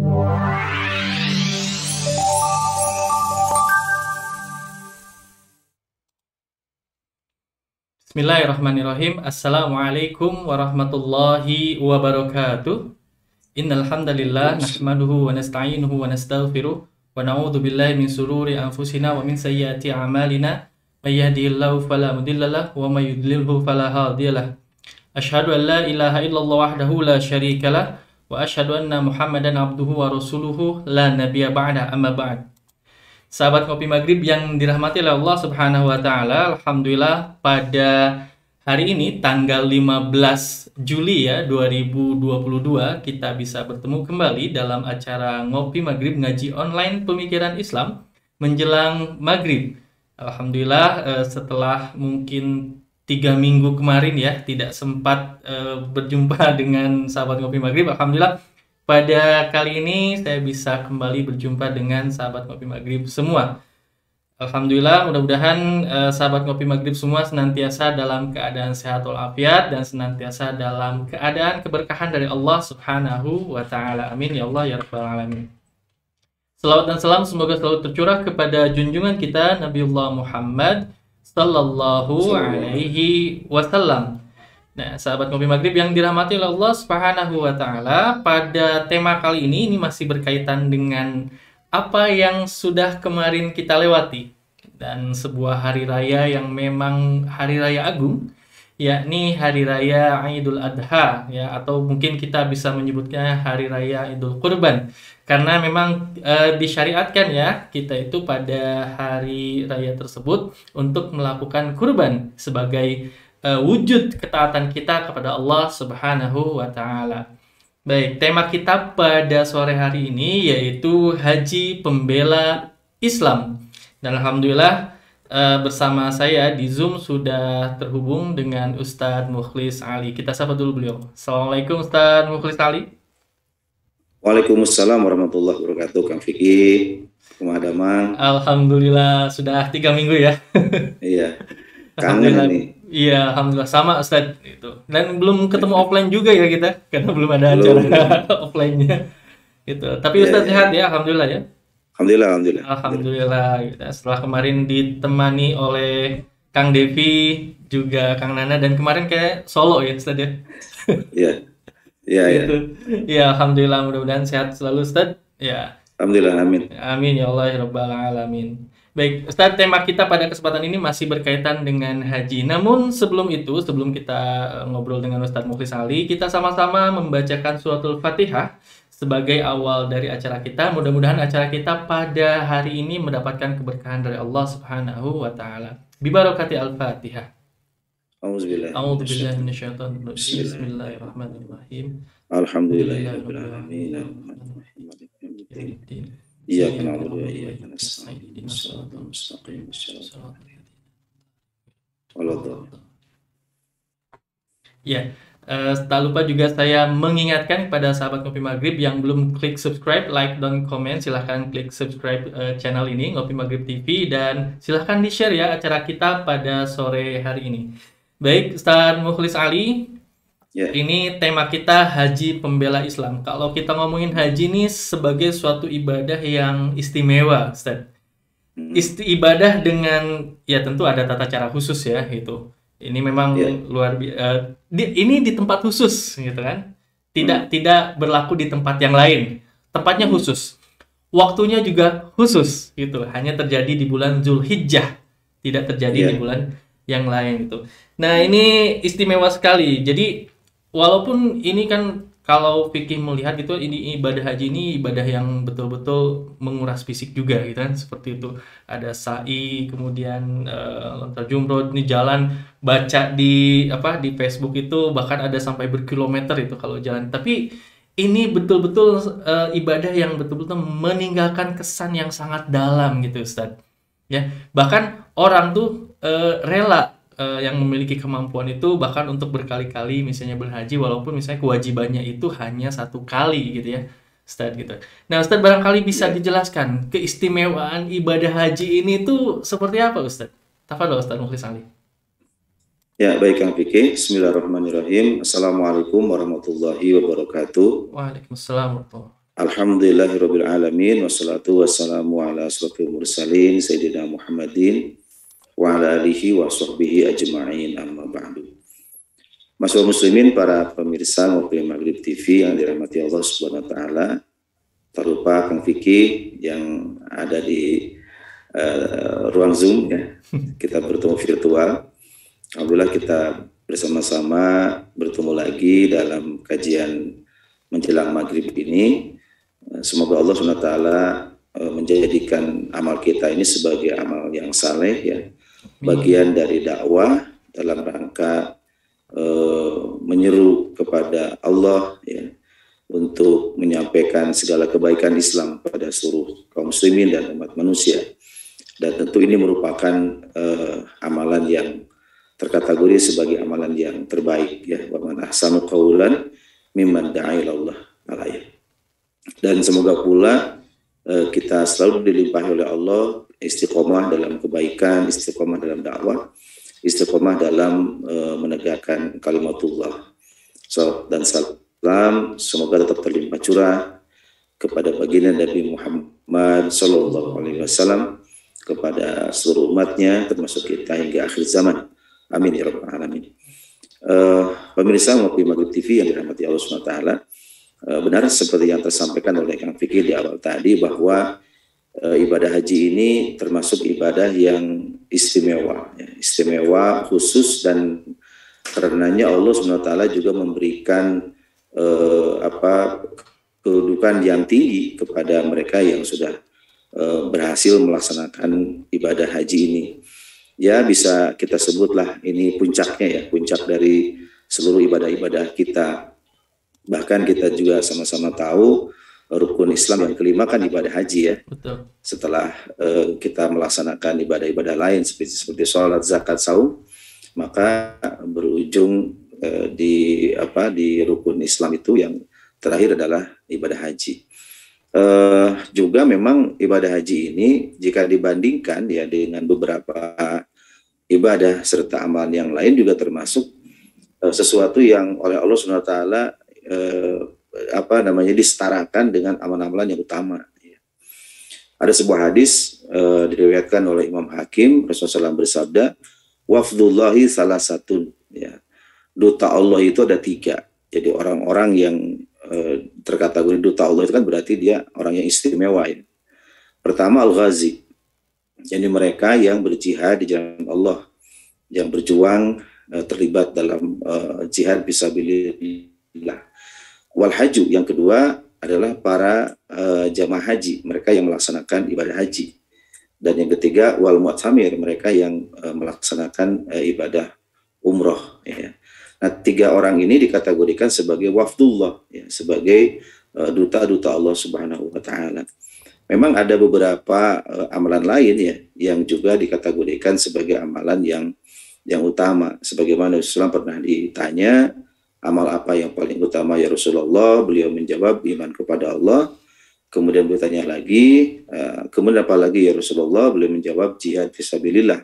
Bismillahirrahmanirrahim. Assalamualaikum warahmatullahi wabarakatuh. Innal hamdalillah nahmaduhu wa nasta'inuhu wa nastaghfiruh wa na'udzu billahi min sururi anfusina wa min sayyiati a'malina. May yahdihillahu fala mudhillalah wa may yudlilhu fala hadiyalah. Asyhadu an la ilaha illallah wahdahu la syarikalah wa asyhadu anna Muhammadan abduhu wa rasuluhu la nabiyya ba'da, amma ba'd. Sahabat Ngopi Maghrib yang dirahmati oleh Allah Subhanahu wa taala, alhamdulillah pada hari ini tanggal 15 Juli ya 2022 kita bisa bertemu kembali dalam acara Ngopi Maghrib ngaji online pemikiran Islam menjelang maghrib. Alhamdulillah setelah mungkin 3 minggu kemarin ya tidak sempat berjumpa dengan sahabat Ngopi Maghrib, alhamdulillah pada kali ini saya bisa kembali berjumpa dengan sahabat Ngopi Maghrib semua. Alhamdulillah, mudah-mudahan sahabat Ngopi Maghrib semua senantiasa dalam keadaan sehat walafiat dan senantiasa dalam keadaan keberkahan dari Allah Subhanahu wa taala. Amin ya Allah ya rabbal alamin. Selawat dan salam semoga selalu tercurah kepada junjungan kita Nabiullah Muhammad sallallahu alaihi wasallam. Nah, sahabat Ngopi Maghrib yang dirahmati oleh Allah Subhanahu wa taala, pada tema kali ini masih berkaitan dengan apa yang sudah kemarin kita lewati dan sebuah hari raya yang memang hari raya agung, yakni hari raya Idul Adha ya, atau mungkin kita bisa menyebutnya hari raya Idul Kurban. Karena memang disyariatkan ya kita itu pada hari raya tersebut untuk melakukan kurban sebagai wujud ketaatan kita kepada Allah Subhanahu wa taala. Baik, tema kita pada sore hari ini yaitu Haji Pembela Islam. Dan alhamdulillah bersama saya di Zoom sudah terhubung dengan Ustadz Mukhlis Ali. Kita sapa dulu beliau. Assalamualaikum Ustadz Mukhlis Ali. Waalaikumsalam warahmatullahi wabarakatuh, Kang Fikih. Pemadaman. Alhamdulillah sudah 3 minggu ya. Iya. Kangen nih. Iya, alhamdulillah sama Ustadz itu. Dan belum ketemu offline juga ya kita, karena belum ada acara offline-nya. Gitu. Tapi Ustadz sehat ya, alhamdulillah ya. Alhamdulillah. Alhamdulillah. Setelah kemarin ditemani oleh Kang Devi, juga Kang Nana, dan kemarin kayak solo ya Ustadz ya. Iya. Iya, gitu. Ya, alhamdulillah, mudah-mudahan sehat selalu Ustadz. Ya. Alhamdulillah, amin. Amin ya Allah ya rabbal alamin. Baik, Ustadz, tema kita pada kesempatan ini masih berkaitan dengan haji. Namun sebelum itu, sebelum kita ngobrol dengan Ustadz Mukhlis Ali, kita sama-sama membacakan suratul Fatihah sebagai awal dari acara kita. Mudah-mudahan acara kita pada hari ini mendapatkan keberkahan dari Allah Subhanahu wa taala. Bibarakati Al-Fatihah. A'udzubillahi minasyaitonir rajim. Bismillahirrahmanirrahim. Alhamdulillahirabbil alamin. Iyyaka na'budu wa iyyaka nasta'in. Ihdinas siratal mustaqim. Ya, tak lupa juga saya mengingatkan kepada sahabat Ngopi Maghrib yang belum klik subscribe, like, dan komen, silahkan klik subscribe channel ini, Ngopi Maghrib TV, dan silahkan di-share ya acara kita pada sore hari ini. Baik, Ustaz Mukhlis Ali, ini tema kita Haji Pembela Islam. Kalau kita ngomongin haji ini sebagai suatu ibadah yang istimewa, Ustaz. Ibadah dengan, ya tentu ada tata cara khusus ya, gitu. Ini memang luar biasa. Ini di tempat khusus, gitu kan? Tidak berlaku di tempat yang lain. Tempatnya khusus. Waktunya juga khusus, gitu. Hanya terjadi di bulan Zulhijjah. Tidak terjadi di bulan yang lain, gitu. Nah, ini istimewa sekali. Jadi, walaupun ini kan kalau fikih melihat gitu, ini ibadah haji ini ibadah yang betul-betul menguras fisik juga gitu kan, seperti itu. Ada sa'i, kemudian lontar jumroh, ini jalan baca di Facebook itu bahkan ada sampai berkilometer itu kalau jalan. Tapi ini betul-betul ibadah yang betul-betul meninggalkan kesan yang sangat dalam gitu Ustadz. Ya, bahkan orang tuh rela yang memiliki kemampuan itu bahkan untuk berkali-kali misalnya berhaji, walaupun misalnya kewajibannya itu hanya 1 kali gitu ya Ustadz gitu. Nah Ustadz, barangkali bisa dijelaskan keistimewaan ibadah haji ini tuh seperti apa Ustadz? Tafadhol Ustadz Mukhlis Ali. Ya, baik Kang Fikih. Bismillahirrahmanirrahim. Assalamualaikum warahmatullahi wabarakatuh. Waalaikumsalam warahmatullahi wabarakatuh. Alhamdulillahirabbil alamin wassalatu wassalamu ala asrofil mursalin sayyidina Muhammadin wa ala alihi wa sahbihi ajma'in amma ba'du. Masyaallah muslimin, para pemirsa Ngopi Maghrib TV yang dirahmati Allah Subhanahu wa taala. Tak lupa Kang Fikih yang ada di ruang Zoom ya. Kita bertemu virtual. Alhamdulillah kita bersama-sama bertemu lagi dalam kajian menjelang maghrib ini. Semoga Allah SWT menjadikan amal kita ini sebagai amal yang saleh ya, bagian dari dakwah dalam rangka menyeru kepada Allah ya, untuk menyampaikan segala kebaikan Islam pada seluruh kaum muslimin dan umat manusia. Dan tentu ini merupakan amalan yang terkategori sebagai amalan yang terbaik ya, wa man ahsanu qaulan mimman da'a ila Allah alaihi. Dan semoga pula kita selalu dilimpahi oleh Allah istiqomah dalam kebaikan, istiqomah dalam dakwah, istiqomah dalam menegakkan kalimatullah. Dan salam semoga tetap terlimpah curah kepada baginda Nabi Muhammad sallallahu alaihi wasallam, kepada seluruh umatnya termasuk kita hingga akhir zaman. Amin ya rabbal alamin. Pemirsa Ngopi Maghrib TV yang dirahmati Allah Subhanahu wa taala, benar seperti yang tersampaikan oleh Kang Fikih di awal tadi bahwa ibadah haji ini termasuk ibadah yang istimewa ya, istimewa khusus, dan karenanya Allah Subhanahu wa taala juga memberikan kedudukan yang tinggi kepada mereka yang sudah berhasil melaksanakan ibadah haji ini. Ya, bisa kita sebutlah ini puncaknya ya, puncak dari seluruh ibadah-ibadah kita. Bahkan kita juga sama-sama tahu rukun Islam yang kelima kan ibadah haji ya. Betul. Setelah kita melaksanakan ibadah-ibadah lain seperti sholat, zakat, saum, maka berujung di rukun Islam itu yang terakhir adalah ibadah haji. Juga memang ibadah haji ini jika dibandingkan ya dengan beberapa ibadah serta amalan yang lain juga termasuk sesuatu yang oleh Allah Subhanahu wa taala disetarakan dengan amalan-amalan yang utama. Ada sebuah hadis diriwayatkan oleh Imam Hakim, Rasulullah SAW bersabda, wafdullahi salah satu ya, duta Allah itu ada 3. Jadi orang-orang yang terkategori duta Allah itu kan berarti dia orang yang istimewa ya. Pertama al-ghazi, jadi mereka yang berjihad di jalan Allah, yang berjuang terlibat dalam jihad fisabilillah. Wal haju, yang kedua adalah para jamaah haji, mereka yang melaksanakan ibadah haji. Dan yang ketiga wal mu'tamir, mereka yang melaksanakan ibadah umroh ya. Nah, 3 orang ini dikategorikan sebagai wafdullah ya, sebagai duta-duta Allah Subhanahu wa taala. Memang ada beberapa amalan lain ya yang juga dikategorikan sebagai amalan yang utama. Sebagaimana Rasulullah pernah ditanya, amal apa yang paling utama ya Rasulullah? Beliau menjawab, iman kepada Allah. Kemudian bertanya lagi, kemudian apa lagi ya Rasulullah? Beliau menjawab, jihad fisabilillah.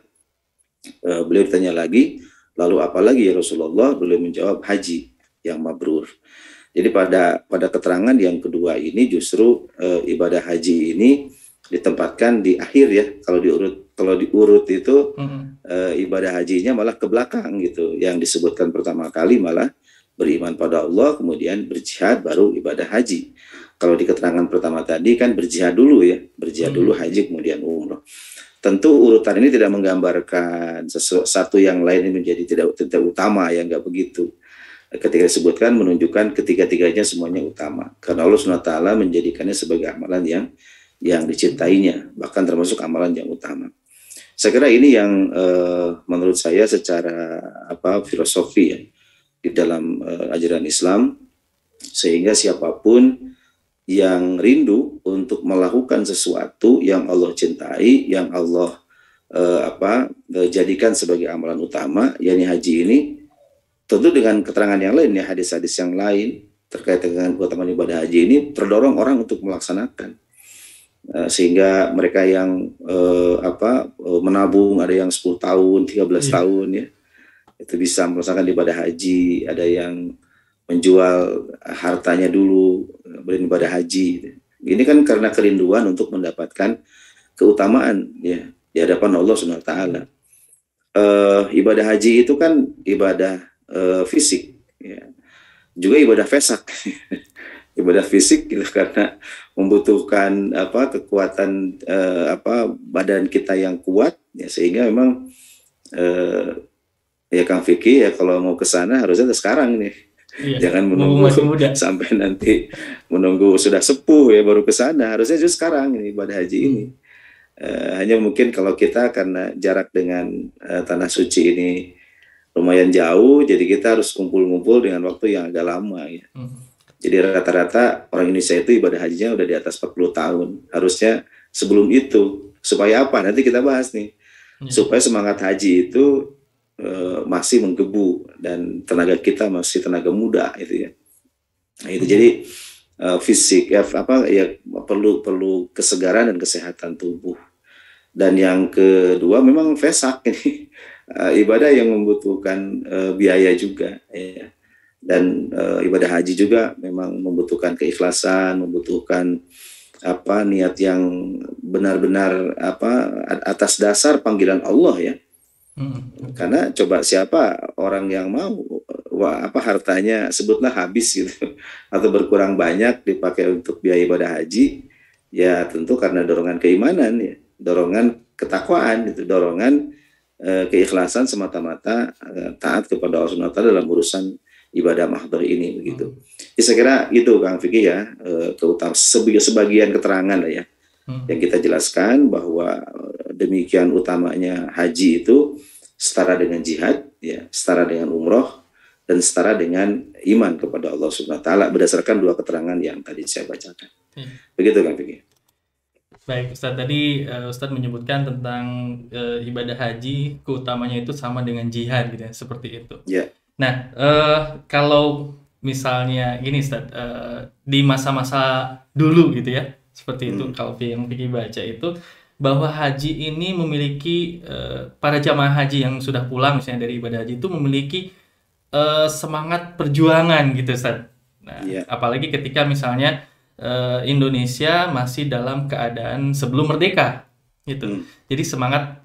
Beliau bertanya lagi, lalu apa lagi ya Rasulullah? Beliau menjawab, haji yang mabrur. Jadi pada keterangan yang kedua ini justru ibadah haji ini ditempatkan di akhir ya. Kalau diurut itu ibadah hajinya malah ke belakang gitu. Yang disebutkan pertama kali malah beriman pada Allah, kemudian berjihad, baru ibadah haji. Kalau di keterangan pertama tadi kan berjihad dulu ya, berjihad dulu, haji, kemudian umroh. Tentu urutan ini tidak menggambarkan satu yang lain ini menjadi tidak utama ya, nggak begitu. Ketika disebutkan menunjukkan ketiga-tiganya semuanya utama, karena Allah SWT menjadikannya sebagai amalan yang dicintainya, bahkan termasuk amalan yang utama. Saya kira ini yang menurut saya secara filosofi ya, di dalam ajaran Islam, sehingga siapapun yang rindu untuk melakukan sesuatu yang Allah cintai, yang Allah jadikan sebagai amalan utama, yakni haji ini, tentu dengan keterangan yang lain ya, hadis-hadis yang lain terkait dengan keutamaan ibadah haji ini terdorong orang untuk melaksanakan, sehingga mereka yang menabung, ada yang 10 tahun, 13 tahun ya, itu bisa melaksanakan ibadah haji. Ada yang menjual hartanya dulu, beribadah haji. Ini kan karena kerinduan untuk mendapatkan keutamaan ya di hadapan Allah Subhanahu wa taala. Ibadah haji itu kan ibadah fisik ya. Juga ibadah fesak. Ibadah fisik gitu, karena membutuhkan kekuatan badan kita yang kuat ya, sehingga memang ya Kang Vicky ya kalau mau ke sana harusnya sekarang nih. Iya, jangan menunggu sampai nanti menunggu sudah sepuh ya baru ke sana. Harusnya justru sekarang ini ibadah haji ini. Hanya mungkin kalau kita karena jarak dengan tanah suci ini lumayan jauh, jadi kita harus kumpul-kumpul dengan waktu yang agak lama ya. Jadi rata-rata orang Indonesia itu ibadah hajinya udah di atas 40 tahun. Harusnya sebelum itu. Supaya apa? Nanti kita bahas nih. Supaya semangat haji itu masih menggebu dan tenaga kita masih tenaga muda itu ya. Nah, itu jadi fisik ya perlu kesegaran dan kesehatan tubuh. Dan yang kedua memang fesak ini ibadah yang membutuhkan biaya juga ya. Dan ibadah haji juga memang membutuhkan keikhlasan, membutuhkan niat yang benar-benar atas dasar panggilan Allah ya. Karena coba siapa orang yang mau hartanya sebutlah habis gitu atau berkurang banyak dipakai untuk biaya ibadah haji, ya tentu karena dorongan keimanan ya, dorongan ketakwaan gitu, dorongan keikhlasan semata-mata taat kepada Allah Subhanahu wa taala dalam urusan ibadah mahdhar ini begitu. Jadi saya kira itu Kang Vicky ya, sebagian keterangan lah ya yang kita jelaskan bahwa demikian utamanya haji itu setara dengan jihad ya, setara dengan umroh dan setara dengan iman kepada Allah Subhanahu wa taala berdasarkan dua keterangan yang tadi saya bacakan. Begitu Kang Vicky. Baik Ustadz, tadi Ustadz menyebutkan tentang ibadah haji keutamanya itu sama dengan jihad gitu ya, seperti itu. Ya. Nah, kalau misalnya gini Ustadz, di masa-masa dulu gitu ya, seperti itu kalau yang Vicky baca itu bahwa haji ini memiliki para jamaah haji yang sudah pulang misalnya dari ibadah haji itu memiliki semangat perjuangan gitu Ustadz. Nah, apalagi ketika misalnya Indonesia masih dalam keadaan sebelum merdeka gitu. Jadi semangat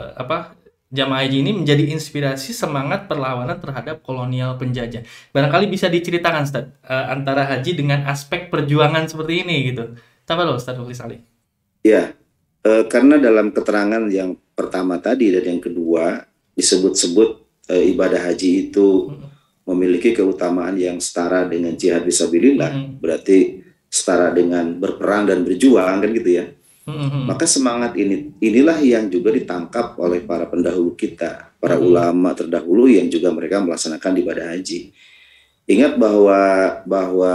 jamaah haji ini menjadi inspirasi semangat perlawanan terhadap kolonial penjajah. Barangkali bisa diceritakan Ustaz antara haji dengan aspek perjuangan seperti ini gitu. Tambah loh Ustaz Mukhlis Ali. Ya, karena dalam keterangan yang pertama tadi dan yang kedua disebut-sebut ibadah haji itu memiliki keutamaan yang setara dengan jihad fisabilillah, berarti setara dengan berperang dan berjuang kan gitu ya. Maka semangat inilah yang juga ditangkap oleh para pendahulu kita, para ulama terdahulu yang juga mereka melaksanakan ibadah haji. Ingat bahwa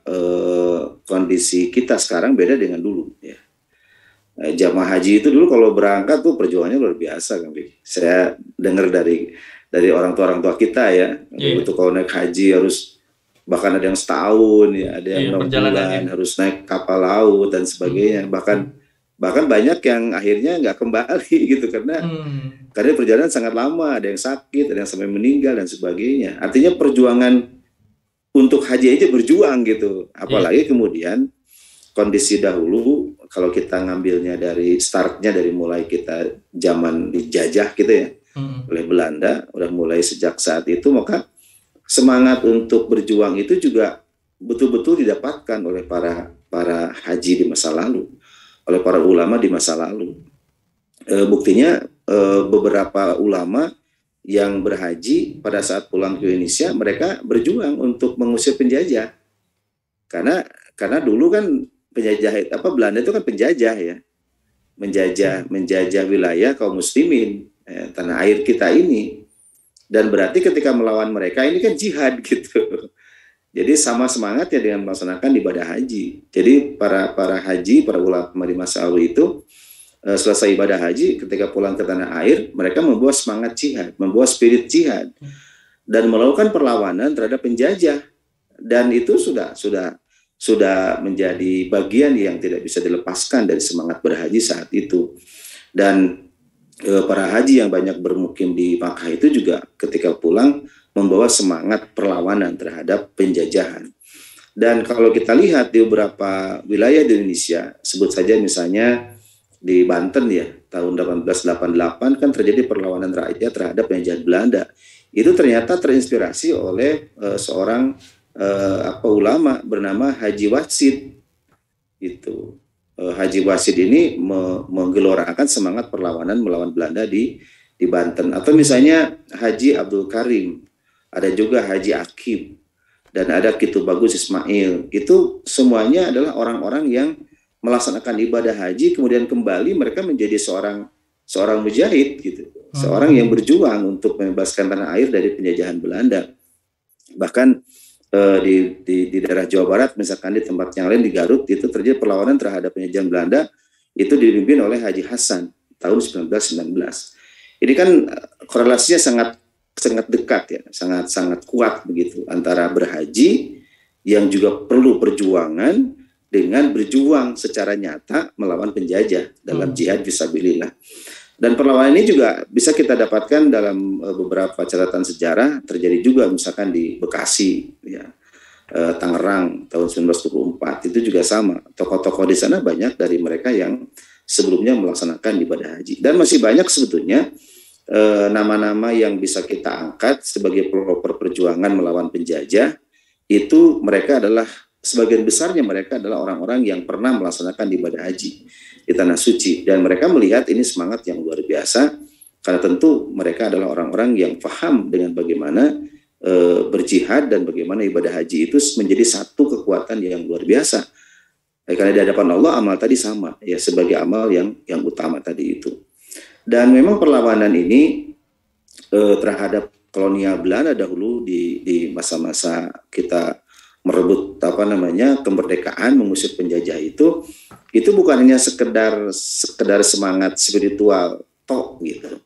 kondisi kita sekarang beda dengan dulu ya. Jamaah haji itu dulu kalau berangkat tuh perjuangannya luar biasa kan. Saya dengar dari orang tua kita ya. Untuk kalau naik haji harus bahkan ada yang setahun ya, ada yang 6 bulan harus naik kapal laut dan sebagainya. Bahkan banyak yang akhirnya nggak kembali gitu karena perjalanan sangat lama, ada yang sakit, ada yang sampai meninggal dan sebagainya. Artinya perjuangan untuk haji aja berjuang gitu. Apalagi kemudian kondisi dahulu kalau kita ngambilnya dari startnya dari mulai kita zaman dijajah gitu ya oleh Belanda, udah mulai sejak saat itu, maka semangat untuk berjuang itu juga betul-betul didapatkan oleh para haji di masa lalu, oleh para ulama di masa lalu. Buktinya beberapa ulama yang berhaji pada saat pulang ke Indonesia mereka berjuang untuk mengusir penjajah. Karena dulu kan penjajah Belanda itu kan penjajah ya. Menjajah wilayah kaum muslimin, tanah air kita ini. Dan berarti ketika melawan mereka ini kan jihad gitu. Jadi sama semangatnya dengan melaksanakan ibadah haji. Jadi para haji, para ulama di masa lalu itu selesai ibadah haji, ketika pulang ke tanah air, mereka membawa semangat jihad, membawa spirit jihad, dan melakukan perlawanan terhadap penjajah. Dan itu sudah menjadi bagian yang tidak bisa dilepaskan dari semangat berhaji saat itu. Dan para haji yang banyak bermukim di Makkah itu juga ketika pulang membawa semangat perlawanan terhadap penjajahan. Dan kalau kita lihat di beberapa wilayah di Indonesia, sebut saja misalnya di Banten ya, tahun 1888 kan terjadi perlawanan rakyat terhadap penjajahan Belanda. Itu ternyata terinspirasi oleh seorang ulama bernama Haji Wasid. Itu Haji Wasid ini menggelorakan semangat perlawanan melawan Belanda di Banten. Atau misalnya Haji Abdul Karim, ada juga Haji Akib, dan ada Kitu Bagus Ismail. Itu semuanya adalah orang-orang yang melaksanakan ibadah haji, kemudian kembali mereka menjadi seorang mujahid gitu, seorang yang berjuang untuk membebaskan tanah air dari penjajahan Belanda. Bahkan di daerah Jawa Barat, misalkan di tempat yang lain di Garut, itu terjadi perlawanan terhadap penjajahan Belanda, itu dipimpin oleh Haji Hasan tahun 1919. Ini kan korelasinya sangat dekat ya, sangat kuat begitu antara berhaji yang juga perlu perjuangan dengan berjuang secara nyata melawan penjajah dalam jihad fisabilillah. Dan perlawanan ini juga bisa kita dapatkan dalam beberapa catatan sejarah, terjadi juga misalkan di Bekasi ya, Tangerang tahun 1924 itu juga sama. Tokoh-tokoh di sana banyak dari mereka yang sebelumnya melaksanakan ibadah haji. Dan masih banyak sebetulnya nama-nama yang bisa kita angkat sebagai pelopor perjuangan melawan penjajah. Itu mereka adalah, sebagian besarnya mereka adalah orang-orang yang pernah melaksanakan ibadah haji di tanah suci, dan mereka melihat ini semangat yang luar biasa karena tentu mereka adalah orang-orang yang paham dengan bagaimana berjihad dan bagaimana ibadah haji itu menjadi satu kekuatan yang luar biasa. Karena di hadapan Allah amal tadi sama ya, sebagai amal yang utama tadi itu. Dan memang perlawanan ini terhadap kolonial Belanda dahulu di masa-masa kita merebut kemerdekaan, mengusir penjajah itu bukan hanya sekedar semangat spiritual tok gitu.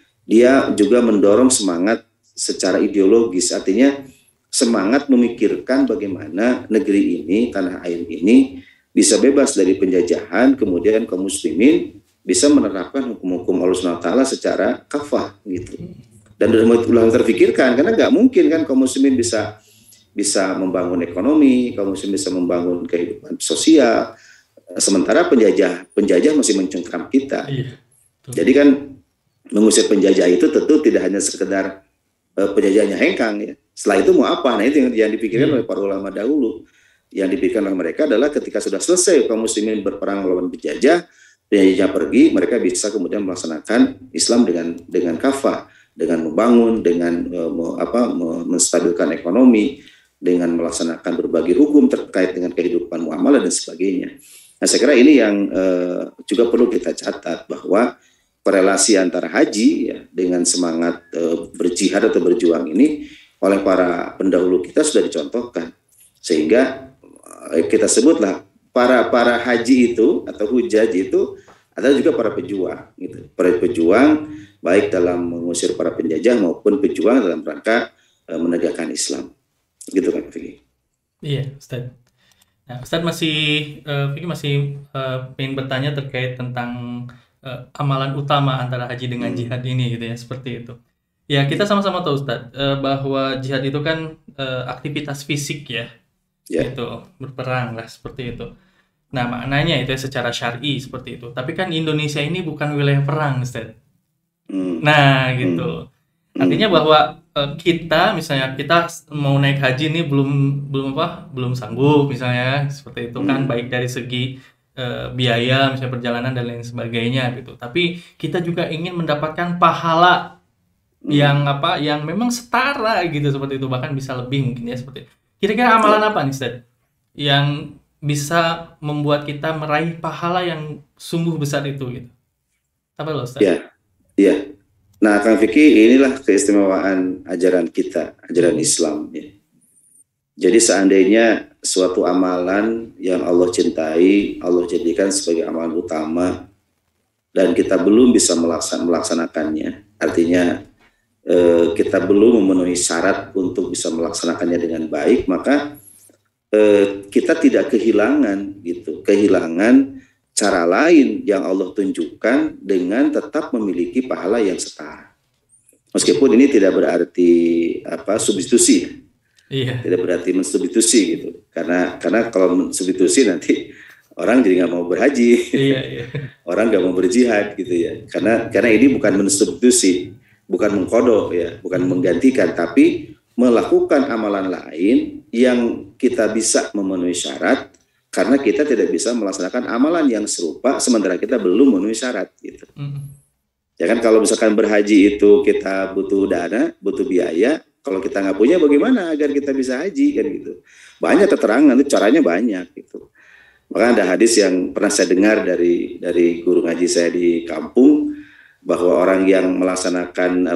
Dia juga mendorong semangat secara ideologis, artinya semangat memikirkan bagaimana negeri ini, tanah air ini bisa bebas dari penjajahan, kemudian kaum muslimin bisa menerapkan hukum-hukum Allah SWT secara kafah gitu. Dan ulang terpikirkan, karena nggak mungkin kan kaum muslimin bisa membangun ekonomi, kaum muslimin bisa membangun kehidupan sosial, sementara penjajah masih mencengkram kita. Iya, jadi kan mengusir penjajah itu tentu tidak hanya sekedar penjajahnya hengkang ya. Setelah itu mau apa? Nah itu yang dipikirkan oleh para ulama dahulu. Yang dipikirkan oleh mereka adalah ketika sudah selesai kaum muslimin berperang melawan penjajahnya pergi, mereka bisa kemudian melaksanakan Islam dengan kafah, dengan membangun, dengan menstabilkan ekonomi, dengan melaksanakan berbagai hukum terkait dengan kehidupan muamalah dan sebagainya. Nah, saya kira ini yang juga perlu kita catat, bahwa korelasi antara haji ya dengan semangat berjihad atau berjuang ini oleh para pendahulu kita sudah dicontohkan, sehingga kita sebutlah para haji itu atau hujaj itu adalah juga para pejuang gitu. Para pejuang baik dalam mengusir para penjajah maupun pejuang dalam rangka menegakkan Islam. Gitu kan Fikri. Iya, Ustaz. Nah, Ustaz masih ingin bertanya terkait tentang amalan utama antara haji dengan jihad ini gitu ya, seperti itu. Ya, kita sama-sama tahu Ustaz bahwa jihad itu kan aktivitas fisik ya. Gitu, berperang lah seperti itu. Nah, maknanya itu secara syar'i seperti itu. Tapi kan Indonesia ini bukan wilayah perang, Ustaz. Nah, gitu. Artinya bahwa kita mau naik haji ini belum sanggup misalnya seperti itu kan, baik dari segi biaya misalnya perjalanan dan lain sebagainya gitu. Tapi kita juga ingin mendapatkan pahala yang memang setara gitu, seperti itu, bahkan bisa lebih mungkin ya, seperti itu. Kira-kira amalan apa nih Ustaz yang bisa membuat kita meraih pahala yang sungguh besar itu gitu? Apa loh Ustaz? Iya. Nah, Kang Fikri, inilah keistimewaan ajaran kita, ajaran Islam ya. Jadi seandainya suatu amalan yang Allah cintai, Allah jadikan sebagai amalan utama, dan kita belum bisa melaksanakannya, artinya kita belum memenuhi syarat untuk bisa melaksanakannya dengan baik, maka kita tidak kehilangan cara lain yang Allah tunjukkan dengan tetap memiliki pahala yang setara. Meskipun ini tidak berarti substitusi. Iya. Tidak berarti mensubstitusi gitu. Karena kalau mensubstitusi nanti orang jadi nggak mau berhaji, Iya, iya. orang nggak mau berjihad gitu ya. Karena ini bukan mensubstitusi, bukan mengkodok ya, bukan menggantikan, tapi melakukan amalan lain yang kita bisa memenuhi syarat karena kita tidak bisa melaksanakan amalan yang serupa sementara kita belum memenuhi syarat gitu. Ya kan, kalau misalkan berhaji itu kita butuh dana, butuh biaya, kalau kita nggak punya bagaimana agar kita bisa haji kan gitu. Banyak keterangan, itu caranya banyak gitu. Maka ada hadis yang pernah saya dengar dari guru ngaji saya di kampung, bahwa orang yang melaksanakan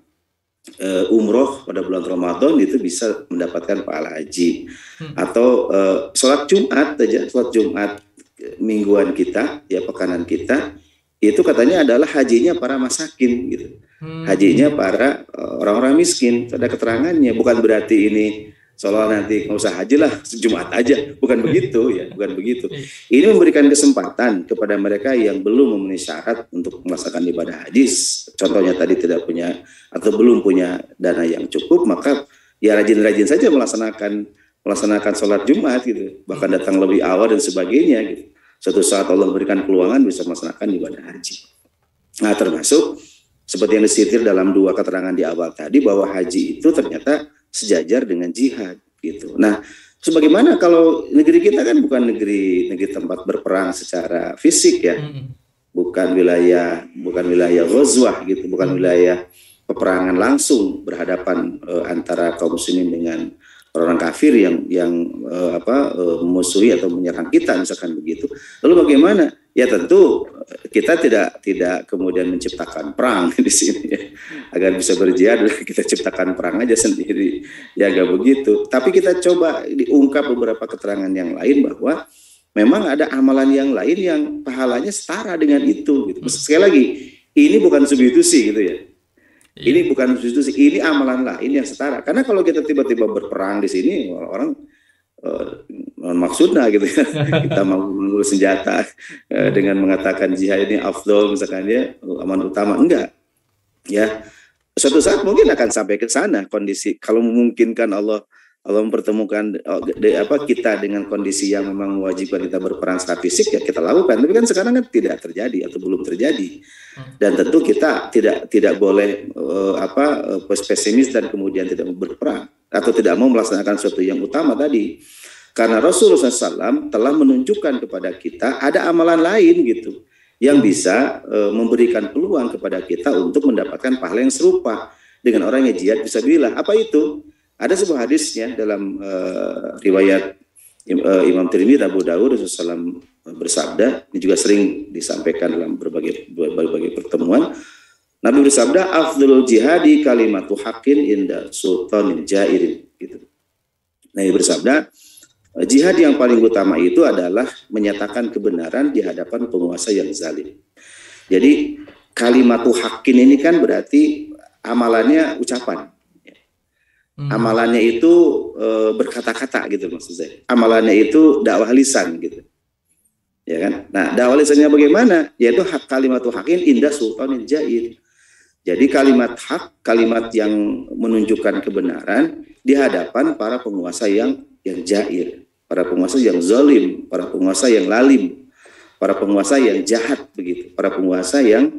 umroh pada bulan Ramadan itu bisa mendapatkan pahala haji. Atau sholat Jumat aja, sholat Jumat mingguan kita, ya pekanan kita, itu katanya adalah hajinya para masakin gitu. Hajinya para orang-orang miskin. Ada keterangannya, bukan berarti ini seolah nanti nggak usah haji lah, Jumat aja, bukan begitu ya, bukan begitu. Ini memberikan kesempatan kepada mereka yang belum memenuhi syarat untuk melaksanakan ibadah haji, contohnya tadi tidak punya atau belum punya dana yang cukup, maka ya rajin-rajin saja melaksanakan sholat Jumat gitu, bahkan datang lebih awal dan sebagainya gitu. Suatu saat Allah berikan peluangan bisa melaksanakan ibadah haji. Nah, termasuk seperti yang disitir dalam dua keterangan di awal tadi, bahwa haji itu ternyata sejajar dengan jihad gitu. Nah, sebagaimana kalau negeri kita kan bukan negeri tempat berperang secara fisik ya, bukan wilayah ghazwah gitu, bukan wilayah peperangan langsung berhadapan antara kaum muslimin dengan orang kafir yang memusuhi atau menyerang kita misalkan begitu. Lalu bagaimana? Ya tentu kita tidak kemudian menciptakan perang di sini ya. Agar bisa berjihad kita ciptakan perang aja sendiri. Ya gak begitu. Tapi kita coba diungkap beberapa keterangan yang lain bahwa memang ada amalan yang lain yang pahalanya setara dengan itu gitu. Sekali lagi, ini bukan substitusi gitu ya. Ini bukan substitusi, ini amalan lain yang setara. Karena kalau kita tiba-tiba berperang di sini, orang maksudnya gitu ya, kita menggunakan senjata dengan mengatakan jihad ini afdol misalkan dia aman utama, enggak. Ya, suatu saat mungkin akan sampai ke sana kondisi. Kalau memungkinkan Allah mempertemukan kita dengan kondisi yang memang mewajibkan kita berperang secara fisik, ya kita lakukan. Tapi kan sekarang kan tidak terjadi atau belum terjadi. Dan tentu kita tidak boleh pesimis dan kemudian tidak berperang atau tidak mau melaksanakan sesuatu yang utama tadi. Karena Rasulullah SAW telah menunjukkan kepada kita ada amalan lain gitu yang bisa memberikan peluang kepada kita untuk mendapatkan pahala yang serupa dengan orang yang jihad fisabilillah. Apa itu? Ada sebuah hadisnya dalam riwayat Imam Tirmidzi, Abu Dawud, Rasulullah SAW bersabda, ini juga sering disampaikan dalam berbagai pertemuan. Nabi bersabda, afdhalul jihadi kalimatu haqqin inda sultanin jairin gitu. Nabi bersabda, jihad yang paling utama itu adalah menyatakan kebenaran di hadapan penguasa yang zalim. Jadi kalimatu haqqin ini kan berarti amalannya ucapan. Amalannya itu berkata-kata gitu maksud saya. Amalannya itu dakwah lisan gitu. Ya kan? Nah, dakwah lisannya bagaimana? Yaitu hak kalimatu haqqin inda sultanin jair. Jadi kalimat hak, kalimat yang menunjukkan kebenaran di hadapan para penguasa yang jair, para penguasa yang zalim, para penguasa yang lalim, para penguasa yang jahat begitu, para penguasa yang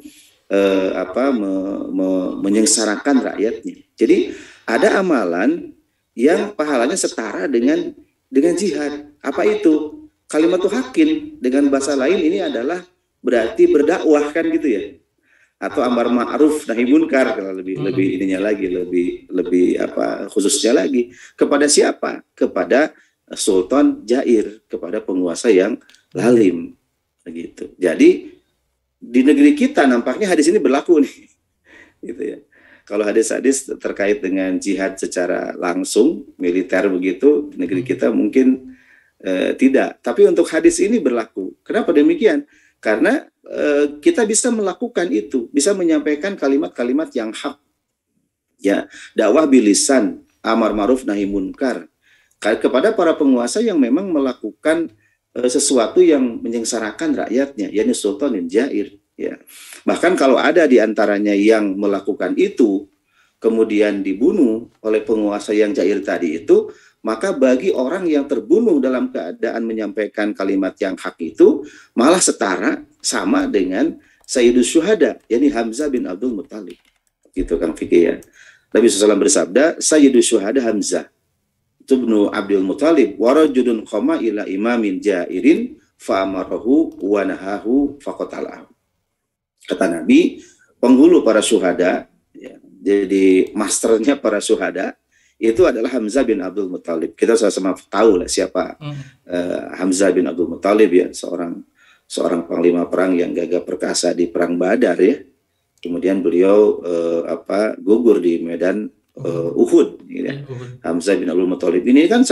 menyengsarakan rakyatnya. Jadi ada amalan yang pahalanya setara dengan jihad. Apa itu? Kalimatu haqqin, dengan bahasa lain ini adalah berarti berdakwah kan gitu ya. Atau amar ma'ruf nahi munkar, kalau lebih ininya lagi, lebih khususnya lagi, kepada siapa? Kepada sultan jair, kepada penguasa yang lalim begitu. Jadi di negeri kita nampaknya hadis ini berlaku nih. Gitu ya. Kalau hadis-hadis terkait dengan jihad secara langsung militer begitu, negeri kita mungkin tidak. Tapi untuk hadis ini berlaku. Kenapa demikian? Karena kita bisa melakukan itu, bisa menyampaikan kalimat-kalimat yang hak. Ya, dakwah bilisan, amar ma'ruf nahi munkar kepada para penguasa yang memang melakukan sesuatu yang menyengsarakan rakyatnya, yakni sultanin jair. Ya. Bahkan kalau ada di antaranya yang melakukan itu, kemudian dibunuh oleh penguasa yang jair tadi itu, maka bagi orang yang terbunuh dalam keadaan menyampaikan kalimat yang hak itu malah setara sama dengan Sayyidus Syuhada, yakni Hamzah bin Abdul Muttalib. Gitu Kang Fikri ya. Nabi SAW bersabda, Sayyidus Syuhada Hamzah ibnu Abdul Muttalib warajulun qama ila imamin jairin fa'amarahu wa nahahu faqatalahu. Kata Nabi, penghulu para syuhada, ya, jadi masternya para syuhada itu adalah Hamzah bin Abdul Muttalib. Kita sama-sama tahu lah siapa Hamzah bin Abdul Muttalib ya, seorang panglima perang yang gagah perkasa di perang Badar ya. Kemudian beliau gugur di medan Uhud. Gitu ya. Hamzah bin Abdul Muttalib ini kan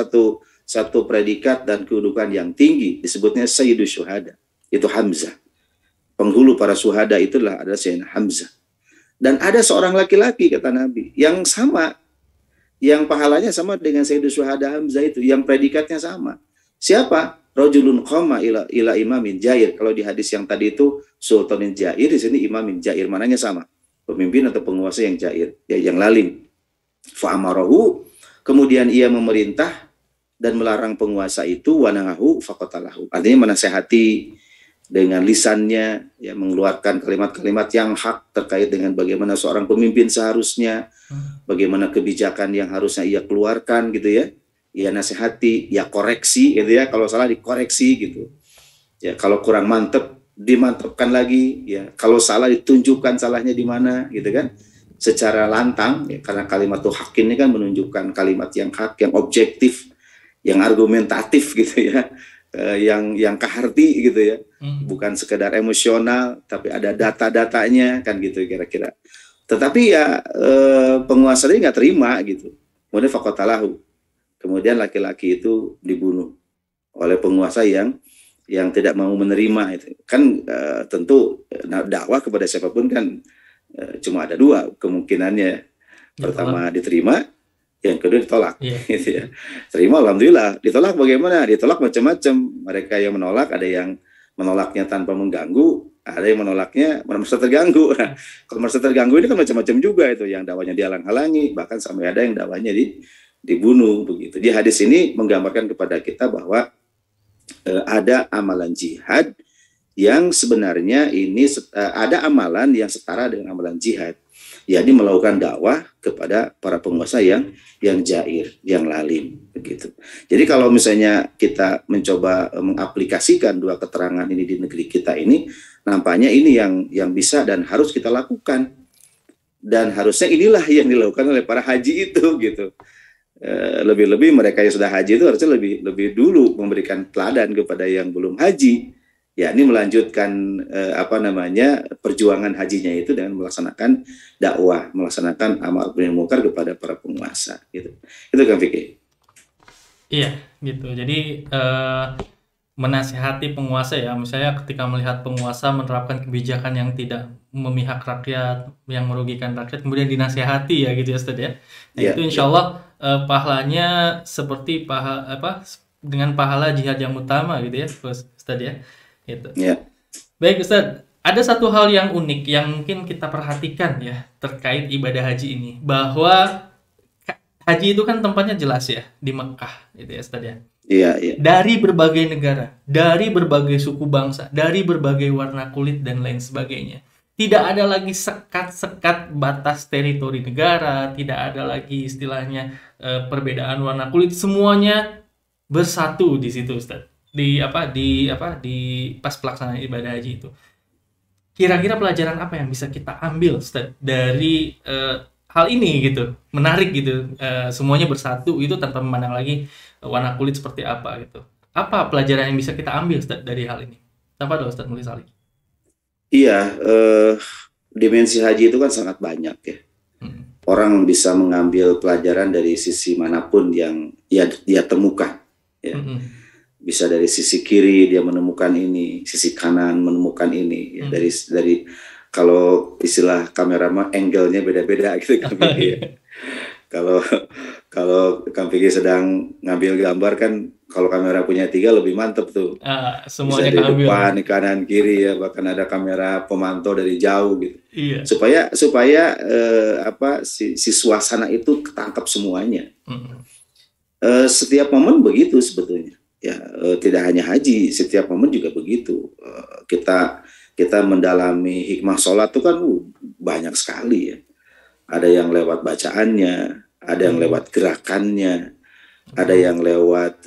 satu predikat dan kedudukan yang tinggi, disebutnya Sayyidus Syuhada. Itu Hamzah. Penghulu para syuhada itulah adalah Sayyidina Hamzah. Dan ada seorang laki-laki kata Nabi yang sama, yang pahalanya sama dengan Sayyidus Syuhada Hamzah itu, yang predikatnya sama. Siapa? Rajulun qama ila imamin jair. Kalau di hadis yang tadi itu sultanin jair, di sini imamin jair, mananya sama. Pemimpin atau penguasa yang jair, ya, yang lalim. Fa'amarahu, kemudian ia memerintah dan melarang penguasa itu, wanahu faqatalahu. Artinya menasehati dengan lisannya, ya, mengeluarkan kalimat-kalimat yang hak terkait dengan bagaimana seorang pemimpin seharusnya, bagaimana kebijakan yang harusnya ia keluarkan gitu ya. Ya nasihati, ya koreksi gitu ya, kalau salah dikoreksi gitu. Ya kalau kurang mantep dimantepkan lagi, ya kalau salah ditunjukkan salahnya di mana gitu kan. Secara lantang ya, karena kalimat tuh hak ini kan menunjukkan kalimat yang hak, yang objektif, yang argumentatif gitu ya. Yang kaharti gitu ya. Bukan sekedar emosional tapi ada data-datanya kan gitu kira-kira. Tetapi ya penguasa ini nggak terima gitu. Kemudian faqatalahu. Kemudian laki-laki itu dibunuh oleh penguasa yang tidak mau menerima itu. Kan tentu dakwah kepada siapapun kan cuma ada dua kemungkinannya. Pertama diterima, yang kedua ditolak. Gitu ya. Terima alhamdulillah, ditolak bagaimana? Ditolak macam-macam. Mereka yang menolak, ada yang menolaknya tanpa mengganggu, ada yang menolaknya merasa terganggu. Nah, kalau merasa terganggu ini kan macam-macam juga itu, yang dakwanya dihalang-halangi, bahkan sampai ada yang dakwanya dibunuh begitu. Di hadis ini menggambarkan kepada kita bahwa ada amalan jihad yang sebenarnya ini ada amalan yang setara dengan amalan jihad, yakni melakukan dakwah kepada para penguasa yang jair, yang lalim begitu. Jadi kalau misalnya kita mencoba mengaplikasikan dua keterangan ini di negeri kita ini, nampaknya ini yang bisa dan harus kita lakukan, dan harusnya inilah yang dilakukan oleh para haji itu gitu. Lebih-lebih mereka yang sudah haji itu harusnya lebih dulu memberikan teladan kepada yang belum haji, yakni melanjutkan perjuangan hajinya itu dengan melaksanakan dakwah, melaksanakan amar ma'ruf munkar kepada para penguasa gitu. Itu kan Fikri. Iya, gitu. Jadi menasihati penguasa ya, misalnya ketika melihat penguasa menerapkan kebijakan yang tidak memihak rakyat, yang merugikan rakyat, kemudian dinasihati ya gitu ya Ustaz ya. Nah, itu insya Allah pahalanya seperti dengan pahala jihad yang utama gitu ya Ustaz ya. Gitu. Baik Ustaz, ada satu hal yang unik yang mungkin kita perhatikan ya terkait ibadah haji ini, bahwa haji itu kan tempatnya jelas ya di Mekah gitu ya Ustaz ya. Iya. Dari berbagai negara, dari berbagai suku bangsa, dari berbagai warna kulit dan lain sebagainya. Tidak ada lagi sekat-sekat batas teritori negara, tidak ada lagi istilahnya perbedaan warna kulit, semuanya bersatu di situ Ustaz. Di pas pelaksanaan ibadah haji itu. Kira-kira pelajaran apa yang bisa kita ambil Ustaz dari hal ini gitu? Menarik gitu. Semuanya bersatu itu tanpa memandang lagi warna kulit seperti apa gitu. Apa pelajaran yang bisa kita ambil Ustaz dari hal ini? Apa dong Ustaz Mulis Ali? Iya, dimensi haji itu kan sangat banyak ya. Orang bisa mengambil pelajaran dari sisi manapun yang dia temukan ya. Bisa dari sisi kiri dia menemukan ini, sisi kanan menemukan ini ya. Dari kalau istilah kameraman angle-nya beda-beda gitu kan ya. Kalau Kang Fikri sedang ngambil gambar kan Kalau kamera punya 3 lebih mantep tuh. Bisa Semuanya di keambil. depan, di kanan, kiri ya, bahkan ada kamera pemantau dari jauh gitu. Iya. Supaya si suasana itu ketangkap semuanya. Setiap momen begitu sebetulnya. Ya, tidak hanya haji, setiap momen juga begitu. Kita mendalami hikmah sholat itu kan banyak sekali ya. Ada yang lewat bacaannya, ada yang lewat gerakannya, ada yang lewat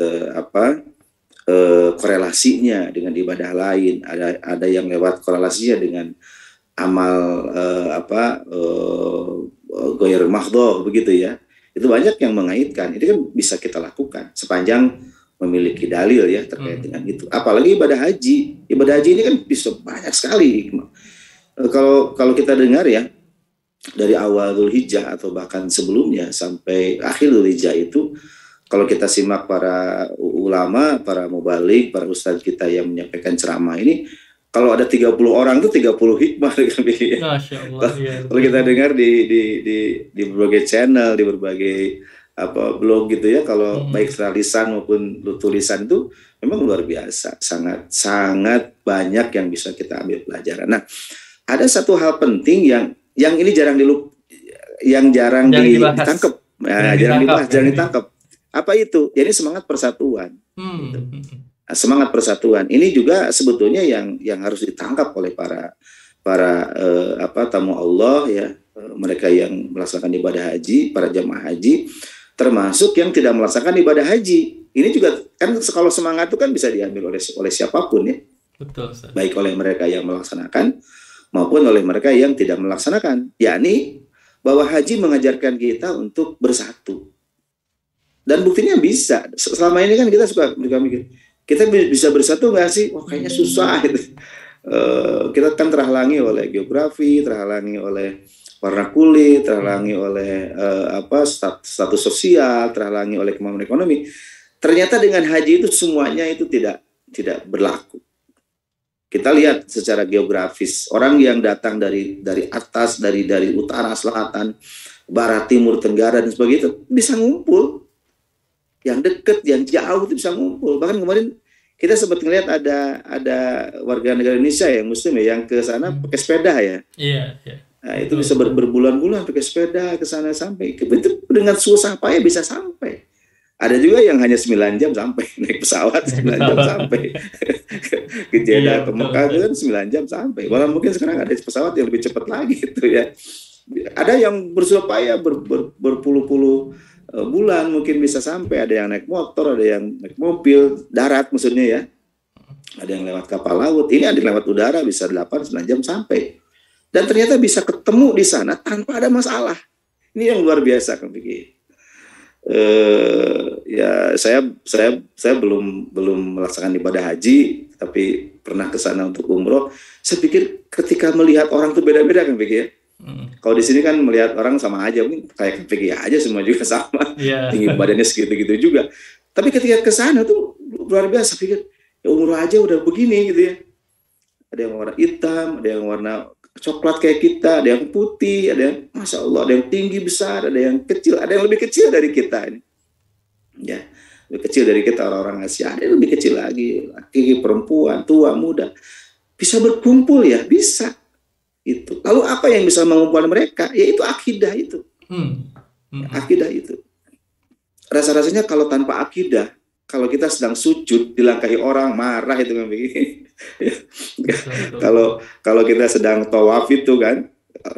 korelasinya dengan ibadah lain, ada yang lewat korelasinya dengan amal ghair mahdhah begitu ya. Itu banyak yang mengaitkan. Itu kan bisa kita lakukan sepanjang memiliki dalil ya terkait dengan itu. Apalagi ibadah haji. Ibadah haji ini kan bisa banyak sekali. Kalau kita dengar ya, dari awal Dzulhijjah atau bahkan sebelumnya sampai akhir Dzulhijjah itu, kalau kita simak para ulama, para mubaligh, para ustadz kita yang menyampaikan ceramah ini, kalau ada 30 orang itu 30 hikmah. Masya Allah. Kalau kita dengar di berbagai channel, di berbagai blog gitu ya, kalau baik secara lisan maupun tulisan itu memang luar biasa, sangat banyak yang bisa kita ambil pelajaran. Nah, ada satu hal penting yang ini jarang ditangkap. Jarang ditangkap. Apa itu? Jadi semangat persatuan. Semangat persatuan ini juga sebetulnya yang harus ditangkap oleh para tamu Allah ya, mereka yang melaksanakan ibadah haji, para jamaah haji, termasuk yang tidak melaksanakan ibadah haji. Ini juga kan, kalau semangat itu kan bisa diambil oleh siapapun ya. Betul. Baik oleh mereka yang melaksanakan maupun oleh mereka yang tidak melaksanakan. Yakni bahwa haji mengajarkan kita untuk bersatu. Dan buktinya bisa. Selama ini kan kita suka mikir, kita bisa bersatu nggak sih? Wah, kayaknya susah gitu. Kita kan terhalangi oleh geografi, terhalangi oleh warna kulit, terhalangi oleh status sosial, terhalangi oleh kemampuan ekonomi. Ternyata dengan haji itu semuanya itu tidak berlaku. Kita lihat secara geografis, orang yang datang dari atas, dari utara, selatan, barat, timur, tenggara dan sebagainya itu bisa ngumpul. Yang dekat, yang jauh itu bisa ngumpul. Bahkan kemarin kita sempat melihat ada warga negara Indonesia yang Muslim ya, yang ke sana pakai sepeda ya. Iya. Nah, itu bisa berbulan-bulan pakai sepeda ke sana sampai. Itu dengan susah payah bisa sampai. Ada juga yang hanya 9 jam sampai, naik pesawat 9 jam sampai. Ke Jeddah, ke Mekah itu kan 9 jam sampai. Walau mungkin sekarang ada pesawat yang lebih cepat lagi itu ya. Ada yang bersusah payah berpuluh-puluh bulan mungkin bisa sampai. Ada yang naik motor, ada yang naik mobil darat maksudnya ya, ada yang lewat kapal laut, ini ada yang lewat udara bisa 8-9 jam sampai, dan ternyata bisa ketemu di sana tanpa ada masalah. Ini yang luar biasa kan Vicky. Ya saya belum melaksanakan ibadah haji, tapi pernah ke sana untuk umroh. Saya pikir ketika melihat orang tuh beda-beda kan Vicky ya. Kalau di sini kan melihat orang sama aja, mungkin kayak PG aja semua juga sama, tinggi badannya segitu-gitu juga. Tapi ketika ke sana tuh luar biasa, pikir ya umroh aja udah begini gitu ya. Ada yang warna hitam, ada yang warna coklat kayak kita, ada yang putih, ada yang masya Allah, ada yang tinggi besar, ada yang kecil, ada yang lebih kecil dari kita ini. Ya, lebih kecil dari kita orang-orang Asia, ada yang lebih kecil lagi, laki, perempuan, tua, muda, bisa berkumpul ya, bisa. Itu. Lalu apa yang bisa mengumpulkan mereka? Yaitu akidah itu. Akidah itu. Rasa-rasanya kalau tanpa akidah, kalau kita sedang sujud dilangkahi orang marah itu kan begini. Kalau kita sedang tawaf itu kan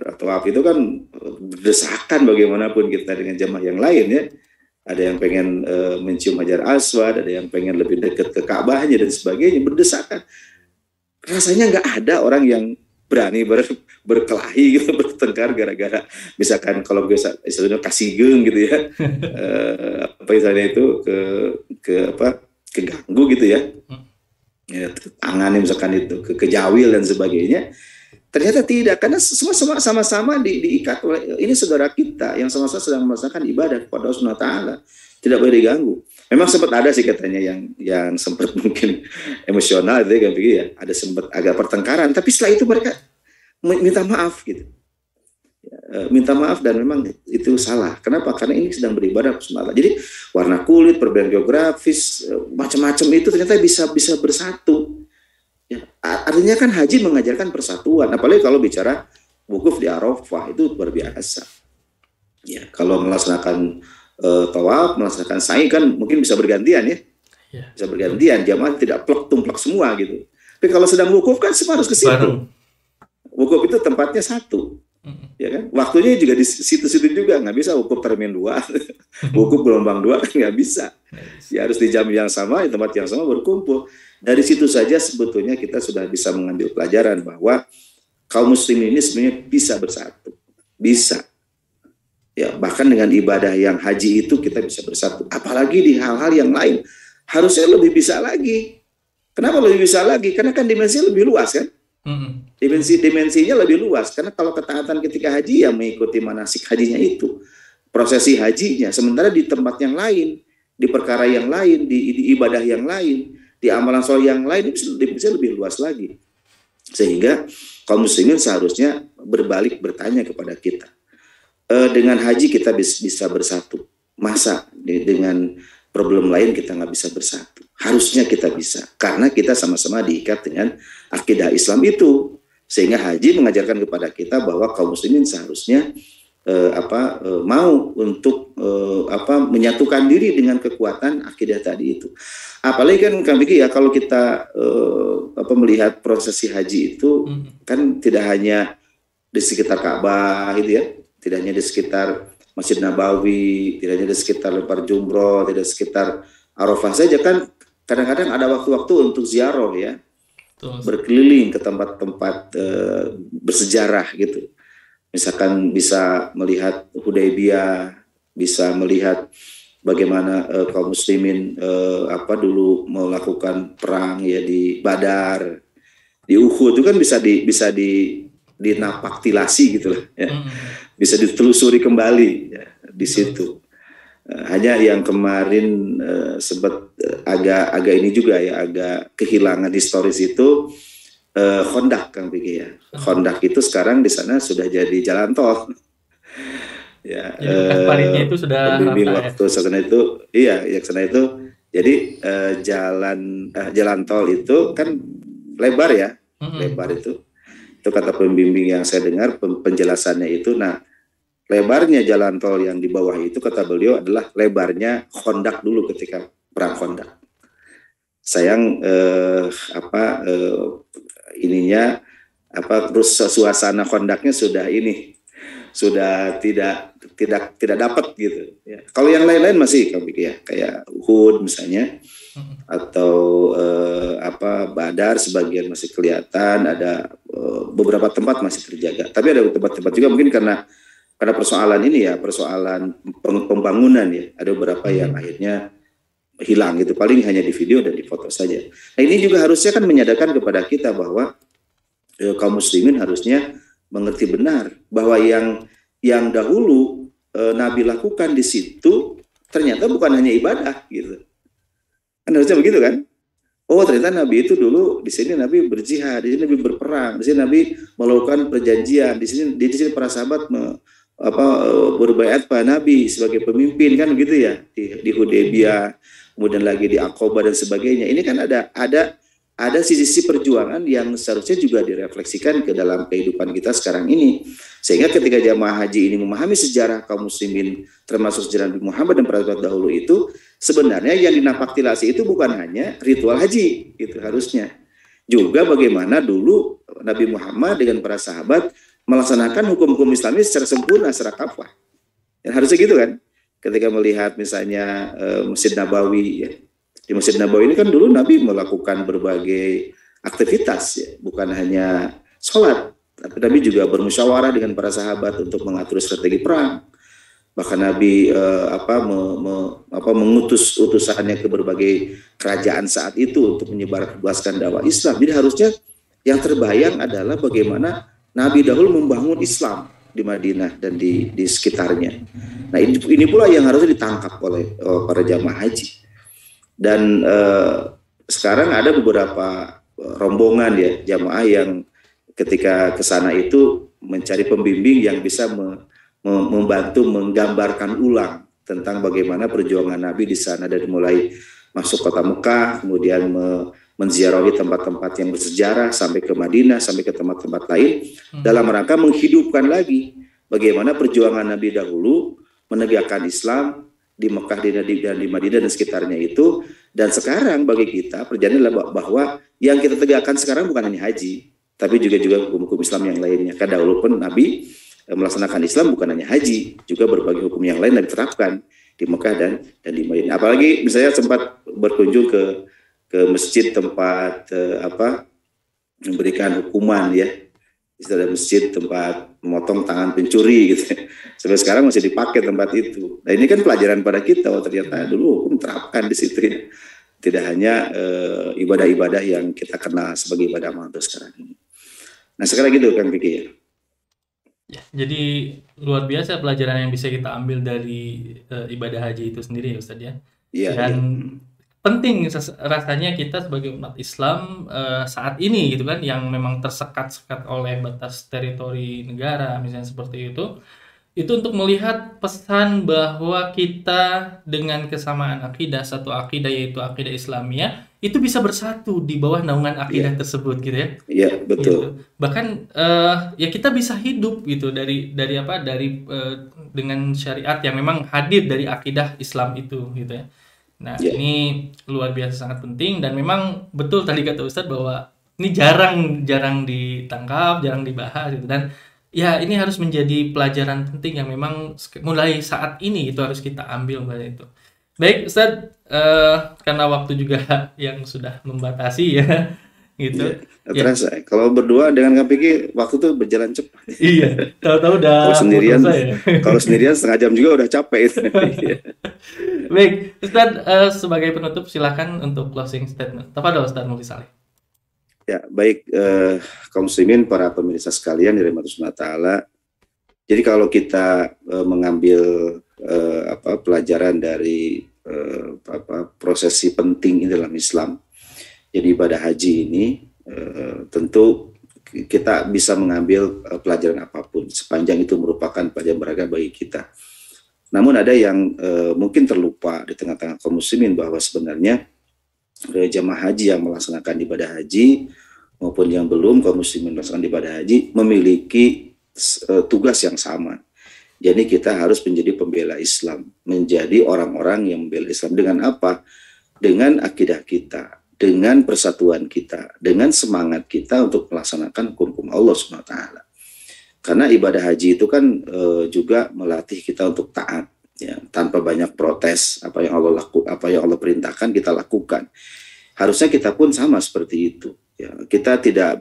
berdesakan bagaimanapun kita dengan jamaah yang lain ya. Ada yang pengen mencium Hajar Aswad, ada yang pengen lebih dekat ke Ka'bahnya dan sebagainya, berdesakan. Rasanya nggak ada orang yang berani berkelahi gitu, bertengkar gara-gara misalkan kalau biasa istilahnya kasigeng gitu ya, misalnya itu keganggu gitu ya, tangannya misalkan itu kejawil dan sebagainya. Ternyata tidak, karena semua sama-sama diikat oleh ini saudara kita yang sama-sama sedang melaksanakan ibadah kepada Allah Subhanahu wa taala, tidak boleh diganggu. Memang sempat ada sih katanya yang sempat mungkin emosional itu kan ya, ada sempat agak pertengkaran, tapi setelah itu mereka minta maaf gitu. Ya, minta maaf dan memang itu salah. Kenapa? Karena ini sedang beribadah semalam. Jadi warna kulit, perbedaan geografis, macam-macam itu ternyata bisa bersatu. Ya, artinya kan haji mengajarkan persatuan. Apalagi kalau bicara wukuf di Arafah itu luar biasa. Ya, kalau melaksanakan tawaf, melaksanakan sa'i kan mungkin bisa bergantian ya. Bisa bergantian, jamaah tidak plek-tumplek semua gitu. Tapi kalau sedang wukuf kan semua harus ke situ. Wukuf itu tempatnya satu. Ya kan? Waktunya juga di situ-situ juga, nggak bisa wukuf termin 2, wukuf gelombang 2 kan nggak bisa. Ya harus di jam yang sama, di tempat yang sama berkumpul. Dari situ saja sebetulnya kita sudah bisa mengambil pelajaran bahwa kaum muslimin ini sebenarnya bisa bersatu. Bisa. Ya, bahkan dengan ibadah yang haji itu kita bisa bersatu. Apalagi di hal-hal yang lain. Harusnya lebih bisa lagi. Kenapa lebih bisa lagi? Karena kan dimensinya lebih luas kan? Dimensinya lebih luas. Karena kalau ketaatan ketika haji ya mengikuti manasik hajinya itu. Prosesi hajinya. Sementara di tempat yang lain, di perkara yang lain, di ibadah yang lain, di amalan soleh yang lain, itu bisa lebih luas lagi. Sehingga kaum muslimin seharusnya berbalik bertanya kepada kita. Dengan haji kita bisa bersatu. Masa dengan problem lain kita nggak bisa bersatu? Harusnya kita bisa, karena kita sama-sama diikat dengan akidah Islam itu. Sehingga haji mengajarkan kepada kita bahwa kaum muslimin seharusnya mau untuk menyatukan diri dengan kekuatan akidah tadi itu. Apalagi kan Kang Vicky ya, kalau kita melihat prosesi haji itu kan tidak hanya di sekitar Ka'bah gitu ya, tidak hanya di sekitar Masjid Nabawi, tidak hanya di sekitar lempar jumroh, tidak di sekitar Arafah saja kan. Kadang-kadang ada waktu-waktu untuk ziarah ya, berkeliling ke tempat-tempat bersejarah gitu. Misalkan bisa melihat Hudaybiyah, bisa melihat bagaimana kaum muslimin dulu melakukan perang ya di Badar, di Uhud itu kan bisa dinapaktilasi gitu lah ya. Bisa ditelusuri kembali ya, di situ. Hanya yang kemarin sempat agak ini juga ya, agak kehilangan historis itu Khandaq Kang Vicky ya. Khandaq itu sekarang di sana sudah jadi jalan tol. Ya, paritnya itu sudah pembimbing waktu sana itu, iya, yang sana itu. Jadi jalan tol itu kan lebar ya, lebar itu. Itu kata pembimbing yang saya dengar penjelasannya itu. Nah, lebarnya jalan tol yang di bawah itu kata beliau adalah lebarnya Khandaq dulu ketika perang Khandaq. Sayang terus suasana Khandaqnya sudah tidak dapat gitu. Ya. Kalau yang lain-lain masih kayak Uhud misalnya atau Badar sebagian masih kelihatan, ada beberapa tempat masih terjaga. Tapi ada tempat-tempat juga mungkin karena persoalan ini ya, persoalan pembangunan ya, ada beberapa yang akhirnya hilang gitu, paling hanya di video dan di foto saja. Nah ini juga harusnya kan menyadarkan kepada kita bahwa kaum muslimin harusnya mengerti benar bahwa yang dahulu Nabi lakukan di situ ternyata bukan hanya ibadah gitu. Kan harusnya begitu kan? Oh ternyata Nabi itu dulu di sini Nabi berjihad, di sini Nabi berperang, di sini Nabi melakukan perjanjian, di sini para sahabat berbaiat pada Nabi sebagai pemimpin kan gitu ya, di Hudaybiyah, kemudian lagi di Aqabah dan sebagainya. Ini kan ada sisi perjuangan yang seharusnya juga direfleksikan ke dalam kehidupan kita sekarang ini. Sehingga ketika jamaah haji ini memahami sejarah kaum muslimin termasuk sejarah Nabi Muhammad dan para sahabat dahulu itu, sebenarnya yang dinapaktilasi itu bukan hanya ritual haji, itu harusnya juga bagaimana dulu Nabi Muhammad dengan para sahabat melaksanakan hukum-hukum Islami secara sempurna, secara kafah. Dan harusnya gitu kan. Ketika melihat misalnya Masjid Nabawi ya. Di Masjid Nabawi ini kan dulu Nabi melakukan berbagai aktivitas ya, bukan hanya sholat, tapi Nabi juga bermusyawarah dengan para sahabat untuk mengatur strategi perang. Bahkan Nabi mengutus utusannya ke berbagai kerajaan saat itu untuk menyebarluaskan dakwah Islam. Jadi harusnya yang terbayang adalah bagaimana Nabi dahulu membangun Islam di Madinah dan di sekitarnya. Nah ini pula yang harusnya ditangkap oleh para jamaah haji. Dan sekarang ada beberapa rombongan ya jamaah yang ketika ke sana itu mencari pembimbing yang bisa membantu menggambarkan ulang tentang bagaimana perjuangan Nabi di sana dari mulai masuk kota Mekah, kemudian menziarahi tempat-tempat yang bersejarah sampai ke Madinah, sampai ke tempat-tempat lain dalam rangka menghidupkan lagi bagaimana perjuangan Nabi dahulu menegakkan Islam di Mekah dan di Madinah dan sekitarnya itu. Dan sekarang bagi kita perjalanan adalah bahwa yang kita tegakkan sekarang bukan hanya haji, tapi juga hukum-hukum Islam yang lainnya. Karena dahulu pun Nabi melaksanakan Islam bukan hanya haji, juga berbagai hukum yang lain yang diterapkan di Mekah dan di Madinah. Apalagi misalnya sempat berkunjung ke masjid tempat memberikan hukuman ya, istilah masjid tempat memotong tangan pencuri gitu. Sampai sekarang masih dipakai tempat itu. Nah ini kan pelajaran pada kita, oh ternyata dulu hukum terapkan di situ ya. Tidak hanya ibadah-ibadah yang kita kenal sebagai ibadah amal sekarang ini. Nah sekarang gitu Kang Vicky ya. Ya, jadi luar biasa pelajaran yang bisa kita ambil dari ibadah haji itu sendiri ya Ustadz ya. Iya. Dan penting rasanya kita sebagai umat Islam saat ini gitu kan, yang memang tersekat-sekat oleh batas teritori negara misalnya seperti itu untuk melihat pesan bahwa kita dengan kesamaan akidah, satu akidah yaitu akidah Islamiyah, itu bisa bersatu di bawah naungan akidah tersebut gitu ya. Iya, betul. Gitu. Bahkan ya kita bisa hidup gitu dari dengan syariat yang memang hadir dari akidah Islam itu gitu ya. Nah, ini luar biasa sangat penting, dan memang betul tadi kata Ustadz bahwa ini jarang ditangkap, jarang dibahas gitu, dan ya ini harus menjadi pelajaran penting yang memang mulai saat ini itu harus kita ambil mulai itu. Baik Ustadz, karena waktu juga yang sudah membatasi ya gitu. Terasa kalau berdua dengan Kang Vicky waktu tuh berjalan cepat. Iya, tahu-tahu udah kalau sendirian setengah jam juga udah capek itu. Baik, Ustadz, sebagai penutup silakan untuk closing statement. Tafadhol Ustadz Mufti Shalih. Ya, baik kaum muslimin, para pemirsa sekalian dirahmati Allah Ta'ala. Jadi kalau kita mengambil pelajaran dari prosesi penting dalam Islam, jadi ibadah haji ini tentu kita bisa mengambil pelajaran apapun sepanjang itu merupakan pelajaran berharga bagi kita. Namun ada yang mungkin terlupa di tengah-tengah kaum muslimin bahwa sebenarnya jamaah haji yang melaksanakan ibadah haji maupun yang belum kaum muslimin melaksanakan ibadah haji memiliki tugas yang sama. Jadi kita harus menjadi pembela Islam, menjadi orang-orang yang membela Islam dengan apa? Dengan akidah kita, dengan persatuan kita, dengan semangat kita untuk melaksanakan hukum Allah SWT. Karena ibadah haji itu kan juga melatih kita untuk taat, ya, tanpa banyak protes. Apa yang Allah perintahkan kita lakukan. Harusnya kita pun sama seperti itu. Ya, kita tidak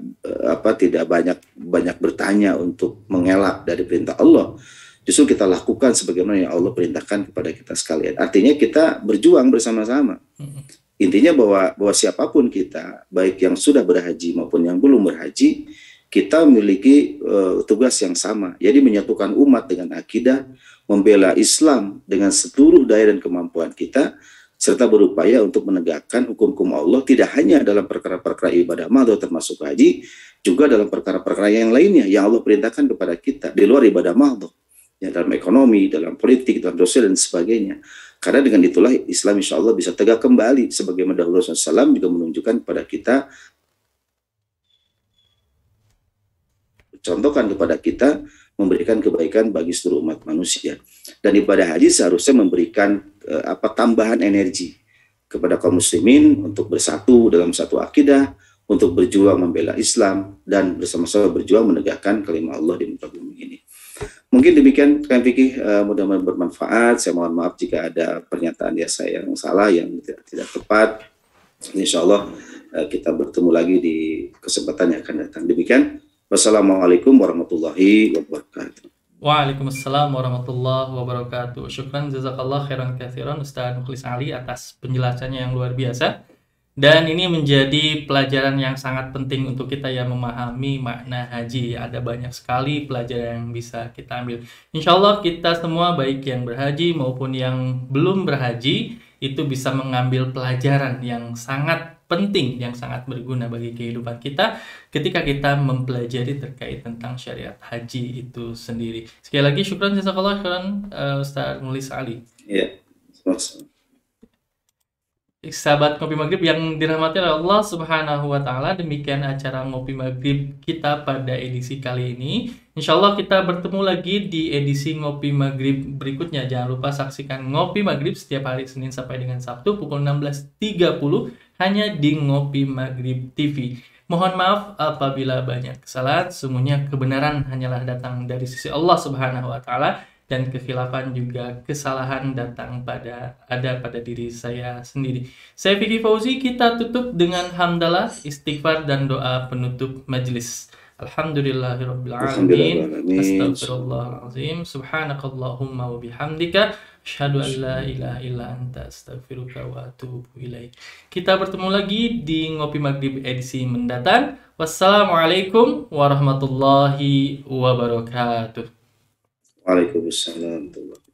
banyak bertanya untuk mengelak dari perintah Allah. Justru kita lakukan sebagaimana yang Allah perintahkan kepada kita sekalian. Artinya kita berjuang bersama-sama. Intinya bahwa siapapun kita, baik yang sudah berhaji maupun yang belum berhaji, kita memiliki tugas yang sama. Jadi menyatukan umat dengan akidah, membela Islam dengan seluruh daya dan kemampuan kita, serta berupaya untuk menegakkan hukum-hukum Allah tidak hanya dalam perkara-perkara ibadah mahdoh termasuk haji, juga dalam perkara-perkara yang lainnya yang Allah perintahkan kepada kita di luar ibadah mahdoh. Ya, dalam ekonomi, dalam politik, dalam sosial dan sebagainya. Karena dengan itulah Islam insya Allah bisa tegak kembali sebagaimana dahulu Rasulullah SAW juga menunjukkan kepada kita, contohkan kepada kita memberikan kebaikan bagi seluruh umat manusia. Dan ibadah haji seharusnya memberikan tambahan energi kepada kaum muslimin untuk bersatu dalam satu akidah, untuk berjuang membela Islam dan bersama-sama berjuang menegakkan kalimat Allah di muka bumi ini. Mungkin demikian Kang Vicky, mudah-mudahan bermanfaat. Saya mohon maaf jika ada pernyataan saya yang salah, yang tidak tepat. Insya Allah kita bertemu lagi di kesempatan yang akan datang. Demikian. Wassalamualaikum warahmatullahi wabarakatuh. Waalaikumsalam warahmatullahi wabarakatuh. Syukran jazakallah khairan katsiran Ustaz Mukhlis Ali atas penjelasannya yang luar biasa. Dan ini menjadi pelajaran yang sangat penting untuk kita ya, memahami makna haji. Ada banyak sekali pelajaran yang bisa kita ambil. Insya Allah kita semua baik yang berhaji maupun yang belum berhaji itu bisa mengambil pelajaran yang sangat penting, yang sangat berguna bagi kehidupan kita ketika kita mempelajari terkait tentang syariat haji itu sendiri. Sekali lagi syukran jazakallah khairan Ustaz Mulis Ali. Ya. Sahabat Ngopi Maghrib yang dirahmati oleh Allah Subhanahu wa Ta'ala, demikian acara Ngopi Maghrib kita pada edisi kali ini. Insya Allah kita bertemu lagi di edisi Ngopi Maghrib berikutnya. Jangan lupa saksikan Ngopi Maghrib setiap hari Senin sampai dengan Sabtu pukul 16.30 hanya di Ngopi Maghrib TV. Mohon maaf apabila banyak kesalahan. Sesungguhnya kebenaran hanyalah datang dari sisi Allah Subhanahu wa Ta'ala, dan kekhilafan juga kesalahan datang pada diri saya sendiri. Saya Vicky Fauzi, kita tutup dengan hamdalah, istighfar dan doa penutup majelis. Alhamdulillahirabbil alamin. Astagfirullahalazim. Subhanakallahumma wa bihamdika asyhadu an la ilaha illa anta astaghfiruka wa atubu ilaik. Kita bertemu lagi di Ngopi Maghrib edisi mendatang. Wassalamualaikum warahmatullahi wabarakatuh. Waalaikumsalam.